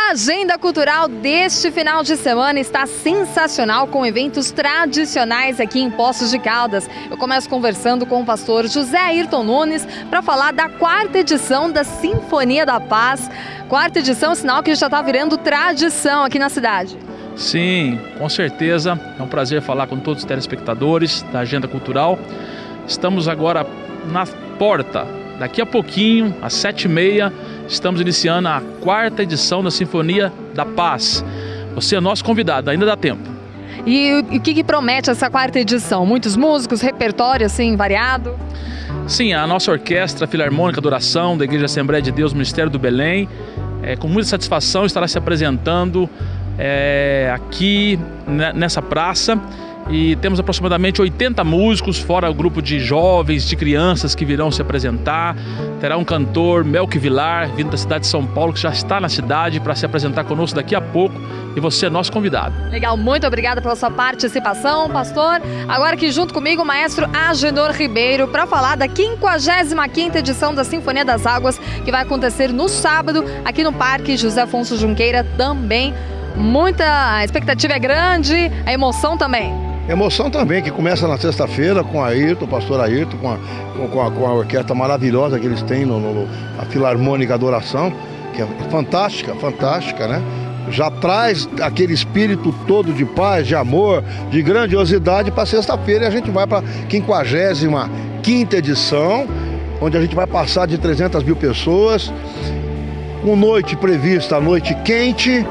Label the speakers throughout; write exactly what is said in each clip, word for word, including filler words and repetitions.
Speaker 1: A agenda cultural deste final de semana está sensacional, com eventos tradicionais aqui em Poços de Caldas. Eu começo conversando com o pastor José Ayrton Nunes para falar da quarta edição da Sinfonia da Paz. Quarta edição, sinal que já está virando tradição aqui na cidade.
Speaker 2: Sim, com certeza. É um prazer falar com todos os telespectadores da agenda cultural. Estamos agora na porta. Daqui a pouquinho, às sete e meia, estamos iniciando a quarta edição da Sinfonia da Paz. Você é nosso convidado, ainda dá tempo.
Speaker 1: E o que, que promete essa quarta edição? Muitos músicos, repertório assim variado?
Speaker 2: Sim, a nossa Orquestra Filarmônica de Oração da Igreja Assembleia de Deus, Ministério do Belém, é, com muita satisfação estará se apresentando é, aqui nessa praça. E temos aproximadamente oitenta músicos, fora o grupo de jovens, de crianças que virão se apresentar. Terá um cantor, Melk Vilar, vindo da cidade de São Paulo, que já está na cidade para se apresentar conosco daqui a pouco. E você é nosso convidado.
Speaker 1: Legal, muito obrigada pela sua participação, pastor. Agora aqui junto comigo o maestro Agenor Ribeiro para falar da quinquagésima quinta edição da Sinfonia das Águas, que vai acontecer no sábado aqui no Parque José Afonso Junqueira também. Muita a expectativa é grande, a emoção também.
Speaker 3: Emoção também, que começa na sexta-feira com a Ayrton, o pastor Ayrton, com a, com, a, com a orquestra maravilhosa que eles têm, no, no, a Filarmônica Adoração, que é fantástica, fantástica, né? Já traz aquele espírito todo de paz, de amor, de grandiosidade para sexta-feira, e a gente vai para a quinquagésima quinta edição, onde a gente vai passar de trezentas mil pessoas, com noite prevista, noite quente,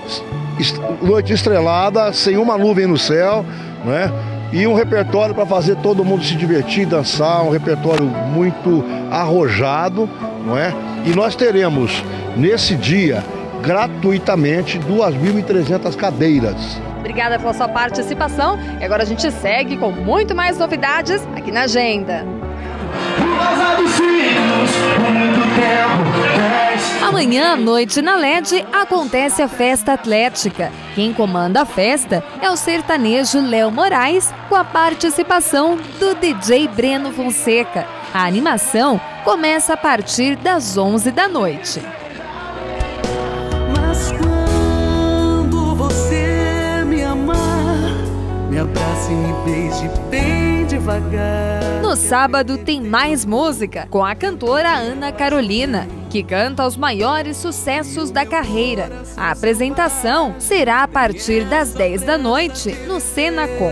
Speaker 3: noite estrelada, sem uma nuvem no céu, né? E um repertório para fazer todo mundo se divertir, dançar, um repertório muito arrojado, não é? E nós teremos nesse dia gratuitamente duas mil e trezentas cadeiras.
Speaker 1: Obrigada pela sua participação e agora a gente segue com muito mais novidades aqui na agenda.
Speaker 4: Amanhã à noite na L E D acontece a Festa Atlética. Quem comanda a festa é o sertanejo Léo Moraes, com a participação do D J Breno Fonseca. A animação começa a partir das onze da noite.
Speaker 5: Mas quando você me amar, me abrace e me beije bem devagar.
Speaker 4: No sábado tem mais música com a cantora Ana Carolina, que canta os maiores sucessos da carreira. A apresentação será a partir das dez da noite no Senacom.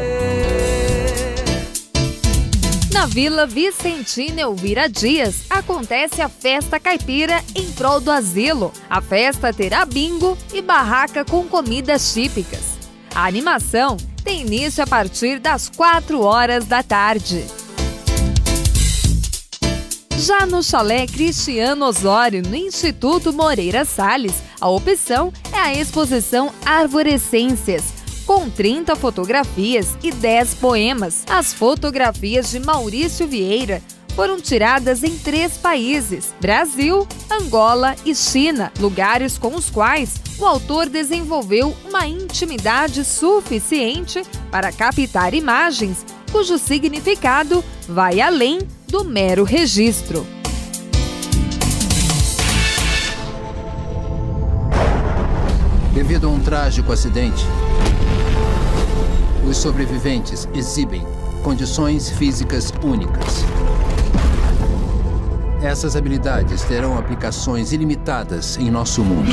Speaker 4: Na Vila Vicentina Elvira Dias acontece a Festa Caipira em prol do asilo. A festa terá bingo e barraca com comidas típicas. A animação tem início a partir das quatro horas da tarde. Já no Chalé Cristiano Osório, no Instituto Moreira Salles, a opção é a exposição Arvorescências, com trinta fotografias e dez poemas. As fotografias de Maurício Vieira foram tiradas em três países: Brasil, Angola e China, lugares com os quais o autor desenvolveu uma intimidade suficiente para captar imagens cujo significado vai além do mero registro.
Speaker 6: Devido a um trágico acidente, os sobreviventes exibem condições físicas únicas. Essas habilidades terão aplicações ilimitadas em nosso mundo.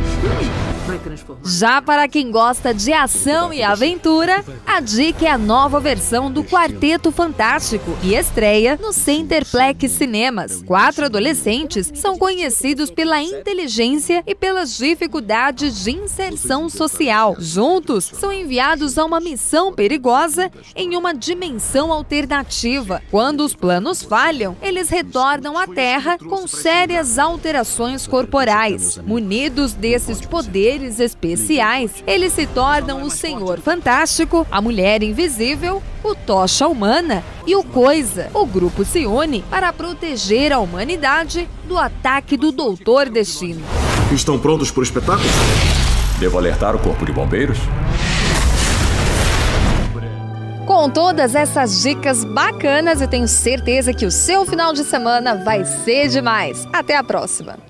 Speaker 4: Já para quem gosta de ação e aventura, a dica é a nova versão do Quarteto Fantástico, que estreia no Centerplex Cinemas. Quatro adolescentes são conhecidos pela inteligência e pelas dificuldades de inserção social. Juntos, são enviados a uma missão perigosa em uma dimensão alternativa. Quando os planos falham, eles retornam à Terra com sérias alterações corporais. Munidos desses poderes especiais, eles se tornam o Senhor Fantástico, a Mulher Invisível, o Tocha Humana e o Coisa. O grupo se une para proteger a humanidade do ataque do Doutor Destino.
Speaker 7: Estão prontos para o espetáculo? Devo alertar o Corpo de Bombeiros?
Speaker 1: Com todas essas dicas bacanas, eu tenho certeza que o seu final de semana vai ser demais. Até a próxima!